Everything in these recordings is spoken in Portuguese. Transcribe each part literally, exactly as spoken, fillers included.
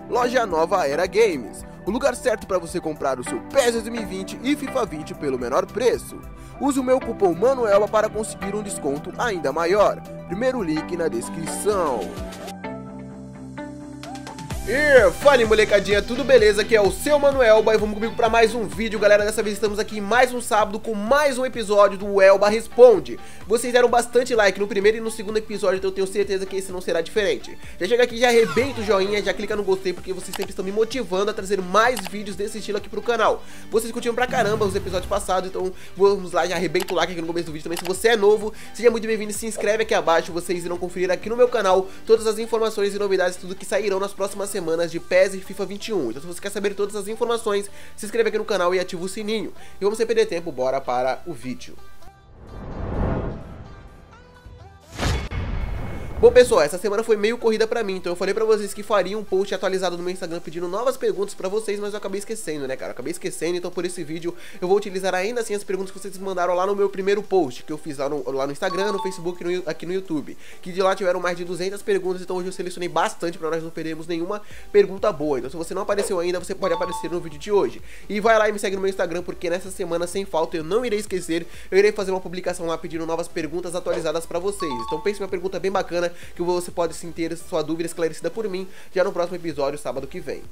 Loja Nova Era Games, o lugar certo para você comprar o seu P E S dois mil e vinte e FIFA vinte pelo menor preço. Use o meu cupom MANUELBA para conseguir um desconto ainda maior. Primeiro link na descrição. E fala, molecadinha, tudo beleza? Aqui é o seu Manuelba e vamos comigo para mais um vídeo, galera. Dessa vez estamos aqui em mais um sábado com mais um episódio do Elba Responde. Vocês deram bastante like no primeiro e no segundo episódio, então eu tenho certeza que esse não será diferente. Já chega aqui, já arrebenta o joinha, já clica no gostei, porque vocês sempre estão me motivando a trazer mais vídeos desse estilo aqui pro canal. Vocês curtiram pra caramba os episódios passados, então vamos lá, já arrebenta o like aqui no começo do vídeo também. Se você é novo, seja muito bem-vindo e se inscreve aqui abaixo. Vocês irão conferir aqui no meu canal todas as informações e novidades, tudo que sairão nas próximas semanas semanas de P E S e FIFA vinte e um. Então se você quer saber todas as informações, se inscreve aqui no canal e ativa o sininho. E vamos sem perder tempo, bora para o vídeo. Bom, pessoal, essa semana foi meio corrida pra mim, então eu falei pra vocês que faria um post atualizado no meu Instagram pedindo novas perguntas pra vocês, mas eu acabei esquecendo, né, cara? Eu acabei esquecendo, então por esse vídeo eu vou utilizar ainda assim as perguntas que vocês mandaram lá no meu primeiro post, que eu fiz lá no, lá no Instagram, no Facebook e no, aqui no YouTube, que de lá tiveram mais de duzentas perguntas, então hoje eu selecionei bastante pra nós não perdermos nenhuma pergunta boa. Então se você não apareceu ainda, você pode aparecer no vídeo de hoje. E vai lá e me segue no meu Instagram, porque nessa semana, sem falta, eu não irei esquecer, eu irei fazer uma publicação lá pedindo novas perguntas atualizadas pra vocês. Então pense uma pergunta bem bacana, que você pode sim ter sua dúvida esclarecida por mim já no próximo episódio, sábado que vem.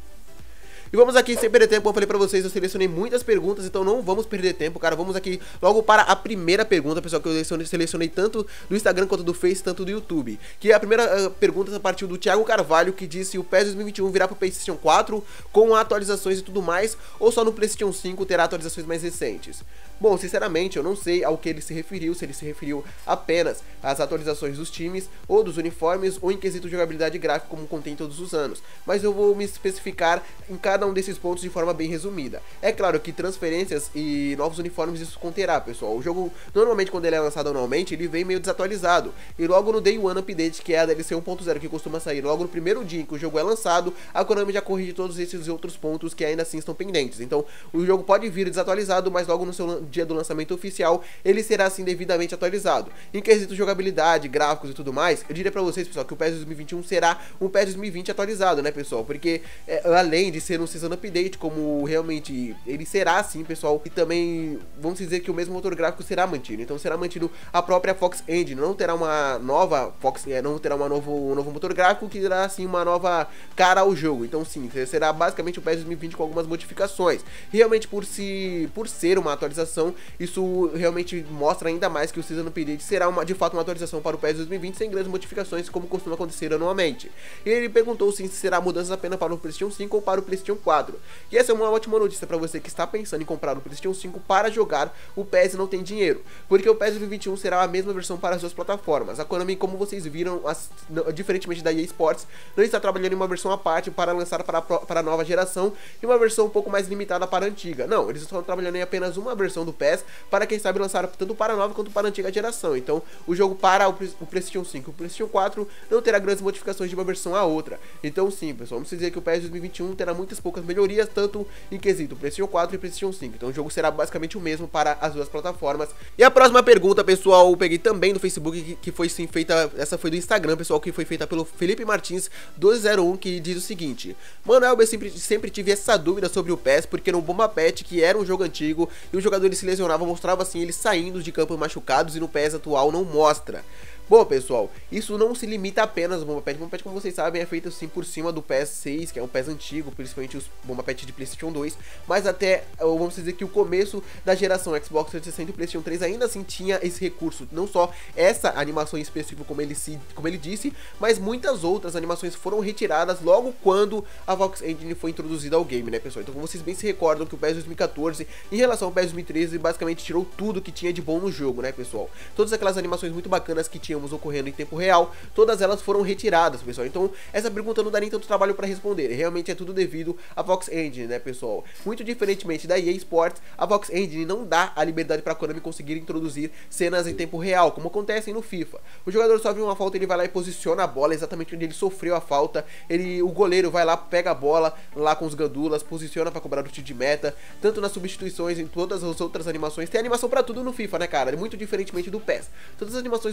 E vamos aqui, sem perder tempo, como eu falei pra vocês, eu selecionei muitas perguntas, então não vamos perder tempo, cara. Vamos aqui logo para a primeira pergunta, pessoal, que eu selecionei, selecionei tanto do Instagram quanto do Face, tanto do YouTube. Que a primeira uh, pergunta partiu do Thiago Carvalho, que disse: o P E S dois mil e vinte e um virá pro PlayStation quatro com atualizações e tudo mais, ou só no PlayStation cinco terá atualizações mais recentes? Bom, sinceramente, eu não sei ao que ele se referiu, se ele se referiu apenas às atualizações dos times, ou dos uniformes, ou em quesito de jogabilidade gráfica, como contém todos os anos. Mas eu vou me especificar em cada um desses pontos de forma bem resumida. É claro que transferências e novos uniformes isso conterá, pessoal. O jogo, normalmente, quando ele é lançado anualmente, ele vem meio desatualizado. E logo no Day One Update, que é a D L C um ponto zero, que costuma sair logo no primeiro dia em que o jogo é lançado, a Konami já corrige todos esses outros pontos que ainda assim estão pendentes. Então, o jogo pode vir desatualizado, mas logo no seu dia do lançamento oficial, ele será assim devidamente atualizado. Em quesito jogabilidade, gráficos e tudo mais, eu diria pra vocês, pessoal, que o P E S dois mil e vinte e um será um P E S dois mil e vinte atualizado, né, pessoal? Porque, é, além de ser um Season Update, como realmente ele será assim, pessoal, e também, vamos dizer que o mesmo motor gráfico será mantido. Então será mantido a própria Fox Engine, não terá uma nova Fox, é, não terá uma novo, um novo motor gráfico, que terá assim uma nova cara ao jogo. Então sim, será basicamente o P E S dois mil e vinte com algumas modificações. Realmente, por, se, por ser uma atualização, isso realmente mostra ainda mais que o Season Update será uma, de fato uma atualização para o P E S dois mil e vinte sem grandes modificações, como costuma acontecer anualmente. E ele perguntou sim, se será mudanças apenas para o PlayStation cinco ou para o PlayStation quatro. E essa é uma ótima notícia para você que está pensando em comprar o PlayStation cinco para jogar o P E S e não tem dinheiro, porque o P E S dois mil e vinte e um será a mesma versão para as duas plataformas. A Konami, como vocês viram, as, diferentemente da E A Sports, não está trabalhando em uma versão à parte para lançar para a, para a nova geração e uma versão um pouco mais limitada para a antiga. Não, eles estão trabalhando em apenas uma versão do P E S para quem sabe lançar tanto para a nova quanto para a antiga geração. Então o jogo para o, o PlayStation cinco e o PlayStation quatro não terá grandes modificações de uma versão à outra. Então sim, pessoal, vamos dizer que o P E S dois mil e vinte e um terá muitas poucas melhorias, tanto em quesito PlayStation quatro e PlayStation cinco. Então o jogo será basicamente o mesmo para as duas plataformas. E a próxima pergunta, pessoal, eu peguei também do Facebook, que, que foi sim feita, essa foi do Instagram, pessoal, que foi feita pelo Felipe Martins doze zero um, que diz o seguinte: Manuel, eu sempre, sempre tive essa dúvida sobre o P E S, porque no Bomba Pet, que era um jogo antigo, e os jogadores se lesionavam, mostrava assim eles saindo de campo machucados, e no P E S atual não mostra. Bom, pessoal, isso não se limita apenas ao Bomba Pet. O Bomba Pet, como vocês sabem, é feito assim por cima do P S seis, que é um P E S antigo, principalmente os Bomba Pet de PlayStation dois, mas até, vamos dizer que o começo da geração Xbox trezentos e sessenta e PlayStation três ainda assim tinha esse recurso, não só essa animação em específico, como ele, se, como ele disse, mas muitas outras animações foram retiradas logo quando a Fox Engine foi introduzida ao game, né, pessoal? Então, como vocês bem se recordam, que o P E S dois mil e quatorze, em relação ao P E S dois mil e treze, basicamente tirou tudo que tinha de bom no jogo, né, pessoal? Todas aquelas animações muito bacanas que tinha ocorrendo em tempo real, todas elas foram retiradas, pessoal. Então essa pergunta não dá nem tanto trabalho para responder, realmente é tudo devido à Fox Engine, né, pessoal? Muito diferentemente da E A Sports, a Fox Engine não dá a liberdade para a Konami conseguir introduzir cenas em tempo real, como acontecem no FIFA. O jogador só viu uma falta, ele vai lá e posiciona a bola exatamente onde ele sofreu a falta, ele, o goleiro vai lá, pega a bola lá com os gandulas, posiciona para cobrar o tiro de meta, tanto nas substituições, em todas as outras animações. Tem animação para tudo no FIFA, né, cara? Muito diferentemente do P E S. Todas as animações do P E S são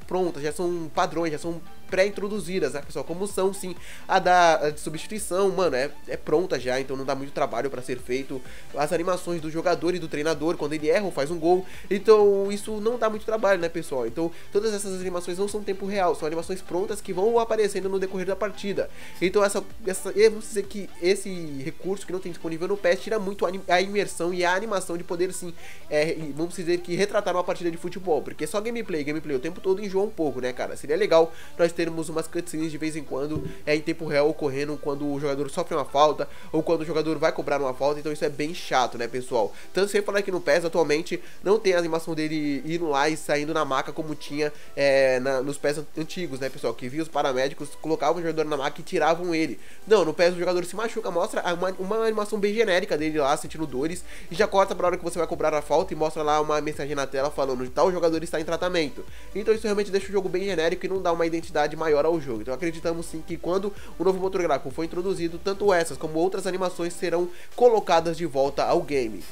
prontas, já são padrões, já são pré-introduzidas, né, pessoal? Como são, sim, a da a de substituição, mano, é, é pronta já, então não dá muito trabalho pra ser feito. As animações do jogador e do treinador, quando ele erra ou faz um gol, então isso não dá muito trabalho, né, pessoal? Então todas essas animações não são tempo real, são animações prontas que vão aparecendo no decorrer da partida. Então essa, essa vamos dizer que esse recurso que não tem disponível no P E S tira muito a imersão e a animação de poder, sim, é, vamos dizer que retratar uma partida de futebol, porque só gameplay, gameplay o tempo todo enjoa um pouco, né, cara? Seria legal nós termos umas cutscenes de vez em quando, é em tempo real ocorrendo quando o jogador sofre uma falta ou quando o jogador vai cobrar uma falta, então isso é bem chato, né, pessoal? Tanto sem falar que no P E S atualmente não tem a animação dele indo lá e saindo na maca como tinha é, na, nos P E S antigos, né, pessoal? Que via os paramédicos, colocavam o jogador na maca e tiravam ele. Não, no P E S o jogador se machuca, mostra uma, uma animação bem genérica dele lá, sentindo dores, e já corta pra hora que você vai cobrar a falta e mostra lá uma mensagem na tela falando tal jogador está em tratamento. Então isso realmente deixa o jogo bem genérico e não dá uma identidade maior ao jogo. Então acreditamos sim que quando o novo motor gráfico for introduzido, tanto essas como outras animações serão colocadas de volta ao game.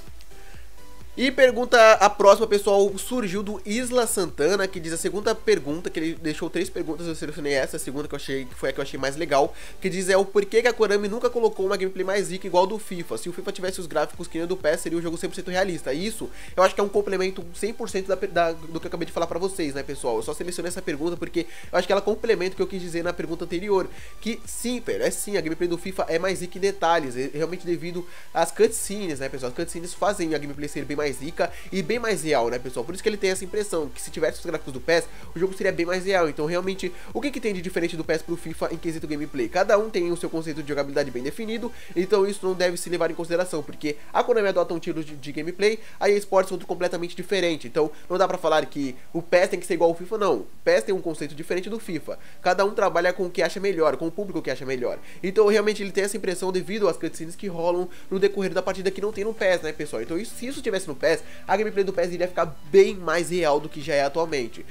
E pergunta a próxima, pessoal, surgiu do Isla Santana, que diz a segunda pergunta, que ele deixou três perguntas, eu selecionei essa, a segunda que eu achei, que foi a que eu achei mais legal, que diz é o porquê que a Konami nunca colocou uma gameplay mais rica igual do FIFA. Se o FIFA tivesse os gráficos que nem do P E S, seria um jogo cem por cento realista. E isso, eu acho que é um complemento cem por cento da, da, do que eu acabei de falar pra vocês, né, pessoal? Eu só selecionei essa pergunta porque eu acho que ela complementa o que eu quis dizer na pergunta anterior, que sim, velho, é sim, a gameplay do FIFA é mais rica em detalhes, é realmente devido às cutscenes, né, pessoal? As cutscenes fazem a gameplay ser bem mais rica e bem mais real, né, pessoal? Por isso que ele tem essa impressão, que se tivesse os gráficos do P E S, o jogo seria bem mais real. Então, realmente, o que que tem de diferente do P E S pro FIFA em quesito gameplay? Cada um tem o seu conceito de jogabilidade bem definido, então isso não deve se levar em consideração, porque a Konami adota um estilo de, de gameplay, a EA Sports é outro completamente diferente. Então, não dá pra falar que o P E S tem que ser igual ao FIFA, não. O P E S tem um conceito diferente do FIFA. Cada um trabalha com o que acha melhor, com o público que acha melhor. Então, realmente, ele tem essa impressão devido às cutscenes que rolam no decorrer da partida que não tem no P E S, né, pessoal? Então, isso, se isso tivesse no P E S, a gameplay do P E S iria ficar bem mais real do que já é atualmente.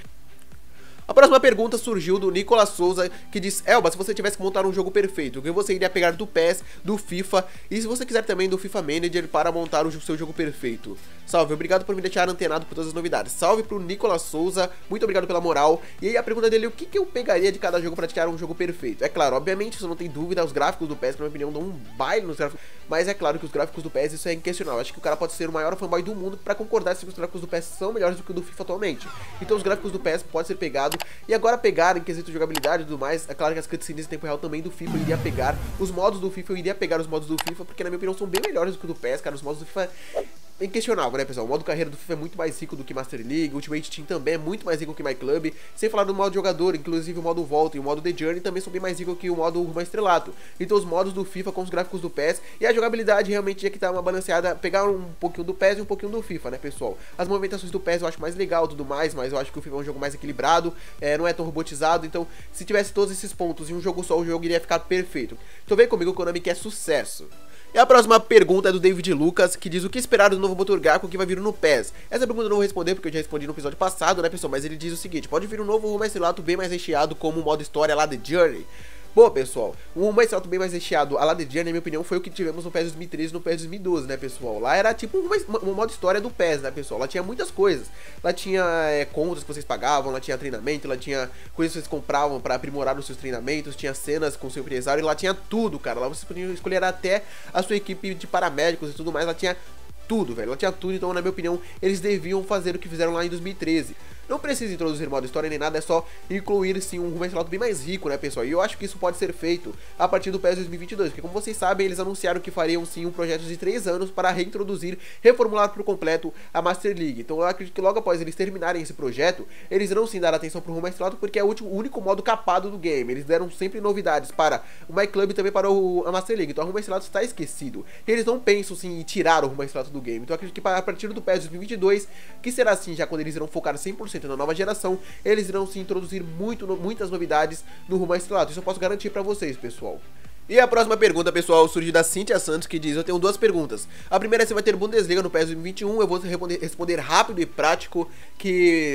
A próxima pergunta surgiu do Nicolas Souza, que diz: Elba, se você tivesse que montar um jogo perfeito, o que você iria pegar do P E S, do FIFA, e se você quiser também do FIFA Manager para montar o seu jogo perfeito? Salve, obrigado por me deixar antenado por todas as novidades. Salve pro Nicolas Souza, muito obrigado pela moral. E aí a pergunta dele, o que, que eu pegaria de cada jogo para tirar um jogo perfeito? É claro, obviamente, isso não tem dúvida, os gráficos do P E S, na minha opinião, dão um baile nos gráficos, mas é claro que os gráficos do P E S, isso é inquestionável. Acho que o cara pode ser o maior fanboy do mundo para concordar se os gráficos do P E S são melhores do que o do FIFA atualmente. Então os gráficos do P E S podem ser pegados, e agora pegar em quesito de jogabilidade e tudo mais, é claro que as cutscenes em tempo real também do FIFA eu iria pegar, os modos do FIFA eu iria pegar os modos do FIFA, porque na minha opinião são bem melhores do que o do P E S, cara. Os modos do FIFA é inquestionável, né, pessoal? O modo carreira do FIFA é muito mais rico do que Master League, Ultimate Team também é muito mais rico que My Club, sem falar do modo jogador, inclusive o modo Volta e o modo The Journey também são bem mais ricos que o modo Rumo Estrelato. Então os modos do FIFA com os gráficos do P E S e a jogabilidade realmente tinha que estar uma balanceada, pegar um pouquinho do P E S e um pouquinho do FIFA, né, pessoal? As movimentações do P E S eu acho mais legal, tudo mais, mas eu acho que o FIFA é um jogo mais equilibrado, é, não é tão robotizado, então se tivesse todos esses pontos em um jogo só, o jogo iria ficar perfeito. Então vem comigo, o Konami quer sucesso. E a próxima pergunta é do David Lucas, que diz o que esperar do novo motor gráfico que vai vir no P E S. Essa pergunta eu não vou responder porque eu já respondi no episódio passado, né, pessoal? Mas ele diz o seguinte: pode vir um novo Rumo Estrelato bem mais recheado como o modo história lá The Journey. Bom, pessoal, um Rumo Estrelato bem mais recheado, a lá The Journey, na minha opinião, foi o que tivemos no P E S dois mil e treze e no P E S dois mil e doze, né, pessoal? Lá era tipo um, um modo história do P E S, né, pessoal? Lá tinha muitas coisas. Lá tinha é, contas que vocês pagavam, lá tinha treinamento, lá tinha coisas que vocês compravam pra aprimorar os seus treinamentos, tinha cenas com o seu empresário, e lá tinha tudo, cara. Lá vocês podiam escolher até a sua equipe de paramédicos e tudo mais, lá tinha tudo, velho. Lá tinha tudo, então, na minha opinião, eles deviam fazer o que fizeram lá em dois mil e treze. Não precisa introduzir modo história nem nada, é só incluir sim um Rumo Estrelato bem mais rico, né, pessoal? E eu acho que isso pode ser feito a partir do P E S dois mil e vinte e dois, porque como vocês sabem, eles anunciaram que fariam sim um projeto de três anos para reintroduzir, reformular por completo a Master League. Então eu acredito que logo após eles terminarem esse projeto, eles irão sim dar atenção pro Rumo Estrelato, porque é o, último, o único modo capado do game. Eles deram sempre novidades para o My Club e também para o, a Master League. Então o Rumo Estrelato está esquecido. Eles não pensam sim em tirar o Rumo Estrelato do game. Então eu acredito que a partir do P E S dois mil e vinte e dois, que será assim já quando eles irão focar cem por cento na nova geração, eles irão se introduzir muito, muitas novidades no Rumo Estrelato. Isso eu posso garantir pra vocês, pessoal. E a próxima pergunta, pessoal, surge da Cíntia Santos, que diz: eu tenho duas perguntas. A primeira é se vai ter Bundesliga no P E S dois mil e vinte e um. Eu vou responder, responder rápido e prático, que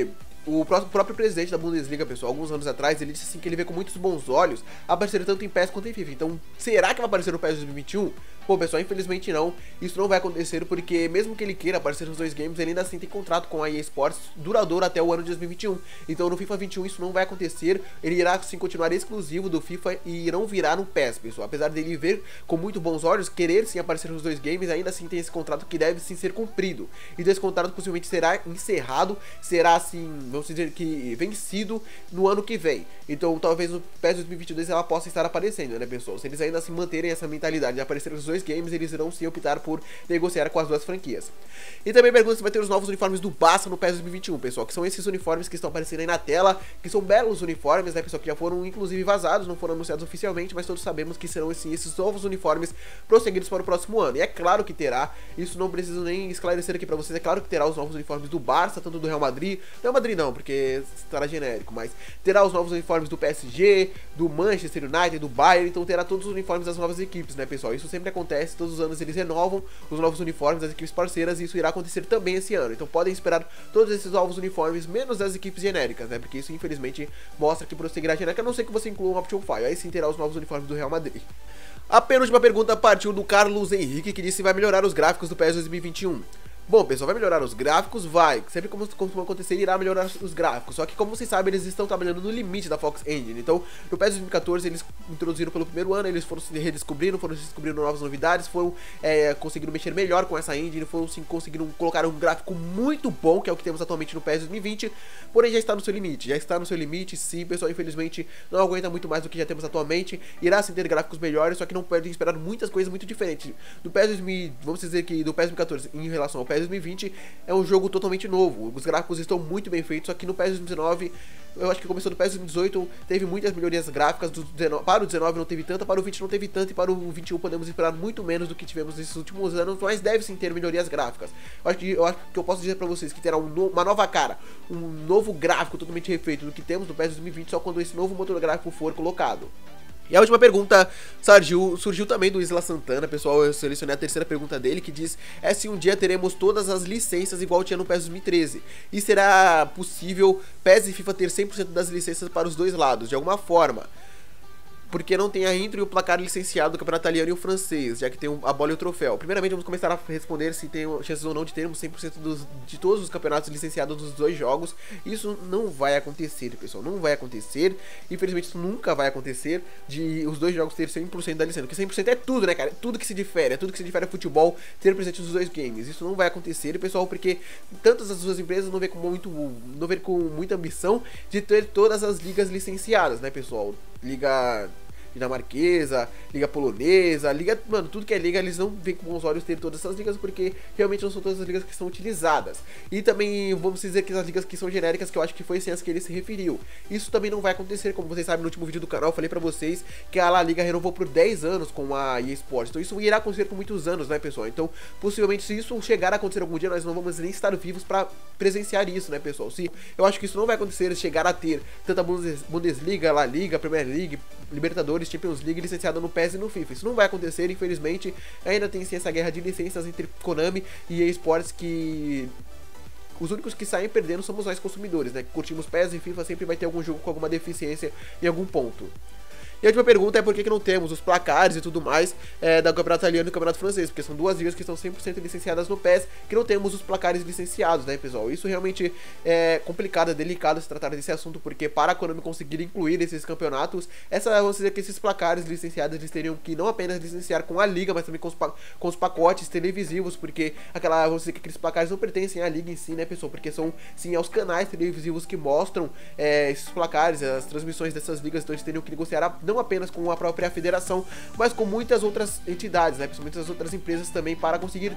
O próprio presidente da Bundesliga, pessoal, alguns anos atrás, ele disse assim que ele vê com muitos bons olhos aparecer tanto em P E S quanto em FIFA. Então, será que vai aparecer no P E S dois mil e vinte e um? Pô, pessoal, infelizmente não. Isso não vai acontecer porque mesmo que ele queira aparecer nos dois games, ele ainda assim tem contrato com a E A Sports duradouro até o ano de dois mil e vinte e um. Então, no FIFA vinte e um isso não vai acontecer. Ele irá sim continuar exclusivo do FIFA e irão virar no P E S, pessoal. Apesar dele ver com muito bons olhos, querer sim aparecer nos dois games, ainda assim tem esse contrato que deve sim ser cumprido. Então, esse contrato possivelmente será encerrado, será assim, vamos dizer que vencido no ano que vem. Então talvez no P E S dois mil e vinte e dois ela possa estar aparecendo, né, pessoal? Se eles ainda assim manterem essa mentalidade de aparecer nos dois games, eles irão sim optar por negociar com as duas franquias. E também pergunta se vai ter os novos uniformes do Barça no P E S dois mil e vinte e um, pessoal, que são esses uniformes que estão aparecendo aí na tela, que são belos uniformes, né, pessoal, que já foram inclusive vazados, não foram anunciados oficialmente, mas todos sabemos que serão sim, esses novos uniformes prosseguidos para o próximo ano. E é claro que terá, isso não preciso nem esclarecer aqui pra vocês, é claro que terá os novos uniformes do Barça, tanto do Real Madrid, Real Madrid não, porque estará genérico, mas terá os novos uniformes do P S G, do Manchester United, do Bayern, então terá todos os uniformes das novas equipes, né, pessoal? Isso sempre acontece, todos os anos eles renovam os novos uniformes das equipes parceiras e isso irá acontecer também esse ano. Então podem esperar todos esses novos uniformes, menos das equipes genéricas, né? Porque isso infelizmente mostra que prosseguirá genérica, a não ser que você inclua um Option File, aí sim terá os novos uniformes do Real Madrid. A penúltima pergunta partiu do Carlos Henrique, que disse que vai melhorar os gráficos do P E S dois mil e vinte e um. Bom, pessoal, vai melhorar os gráficos? Vai. Sempre como costuma acontecer, irá melhorar os gráficos. Só que, como vocês sabem, eles estão trabalhando no limite da Fox Engine. Então, no P E S dois mil e quatorze, eles introduziram pelo primeiro ano, eles foram se redescobrindo, foram descobrindo novas novidades, foram é, conseguindo mexer melhor com essa engine, foram sim, conseguindo colocar um gráfico muito bom, que é o que temos atualmente no P E S dois mil e vinte, porém já está no seu limite. Já está no seu limite, sim, pessoal, infelizmente não aguenta muito mais do que já temos atualmente. Irá sim ter gráficos melhores, só que não podem esperar muitas coisas muito diferentes. Do P E S dois mil, vamos dizer que do P E S dois mil e quatorze em relação ao P E S dois mil e vinte, é um jogo totalmente novo, os gráficos estão muito bem feitos, só que no P E S dois mil e dezenove, eu acho que começou no P E S dois mil e dezoito, teve muitas melhorias gráficas, do dezenove, para o dezenove não teve tanta, para o vinte não teve tanto, e para o vinte e um podemos esperar muito menos do que tivemos nesses últimos anos, mas deve sim ter melhorias gráficas. Eu acho que eu, acho que eu posso dizer para vocês que terá um no, uma nova cara, um novo gráfico totalmente refeito do que temos no P E S dois mil e vinte, só quando esse novo motor gráfico for colocado. E a última pergunta surgiu, surgiu também do Isla Santana, pessoal, eu selecionei a terceira pergunta dele, que diz: é se um dia teremos todas as licenças igual tinha no P E S dois mil e treze, e será possível P E S e FIFA ter cem por cento das licenças para os dois lados, de alguma forma? Porque não tem a intro e o placar licenciado do campeonato italiano e o francês, já que tem a bola e o troféu. Primeiramente vamos começar a responder se tem chances ou não de termos cem por cento dos, de todos os campeonatos licenciados dos dois jogos. Isso não vai acontecer, pessoal, não vai acontecer. Infelizmente isso nunca vai acontecer, de os dois jogos ter cem por cento da licença. Porque cem por cento é tudo, né, cara? É tudo que se difere, é tudo que se difere a futebol ter presente nos dois games. Isso não vai acontecer, pessoal, porque tantas as duas empresas não vê com muito, não vê com muita ambição de ter todas as ligas licenciadas, né, pessoal? Liga dinamarquesa, liga polonesa, liga, mano, tudo que é liga, eles não veem com bons olhos ter todas essas ligas, porque realmente não são todas as ligas que são utilizadas. E também vamos dizer que as ligas que são genéricas, que eu acho que foi essas que ele se referiu, isso também não vai acontecer. Como vocês sabem, no último vídeo do canal eu falei pra vocês que a La Liga renovou por dez anos com a E A Sports, então isso irá acontecer por muitos anos, né, pessoal? Então possivelmente, se isso chegar a acontecer algum dia, nós não vamos nem estar vivos pra presenciar isso, né, pessoal? Se eu acho que isso não vai acontecer, chegar a ter tanta Bundesliga, La Liga, Premier League, Libertadores, Champions League licenciada no P E S e no FIFA. Isso não vai acontecer, infelizmente. Ainda tem sim essa guerra de licenças entre Konami e E A Sports, que os únicos que saem perdendo somos nós consumidores, né? Que curtimos P E S e FIFA, sempre vai ter algum jogo com alguma deficiência em algum ponto. E a última pergunta é por que, que não temos os placares e tudo mais é, da Campeonato Italiano e do Campeonato Francês, porque são duas ligas que estão cem por cento licenciadas no P E S, que não temos os placares licenciados, né, pessoal? Isso realmente é complicado, é delicado se tratar desse assunto, porque para a Konami conseguir incluir esses campeonatos, essa, vamos dizer que esses placares licenciados, eles teriam que não apenas licenciar com a liga, mas também com os, com os pacotes televisivos, porque aquela, vamos dizer que aqueles placares não pertencem à liga em si, né, pessoal? Porque são, sim, aos canais televisivos que mostram é, esses placares, as transmissões dessas ligas, então eles teriam que negociar não apenas com a própria federação, mas com muitas outras entidades, né, principalmente as outras empresas também, para conseguir